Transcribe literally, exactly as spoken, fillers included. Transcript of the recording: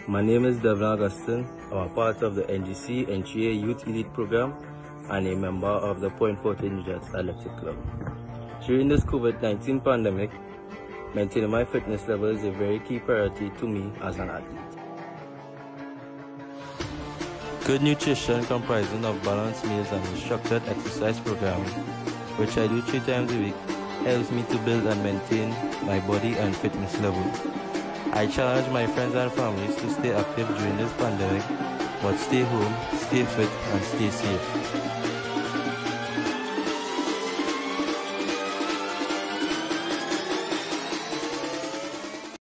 My name is Devin Augustin. I'm a part of the N G C N G A Youth Elite Program and a member of the Point Fortin Jets Athletic Club. During this COVID nineteen pandemic, maintaining my fitness level is a very key priority to me as an athlete. Good nutrition comprising of balanced meals and a structured exercise program, which I do three times a week, helps me to build and maintain my body and fitness level. I challenge my friends and families to stay active during this pandemic, but stay home, stay fit, and stay safe.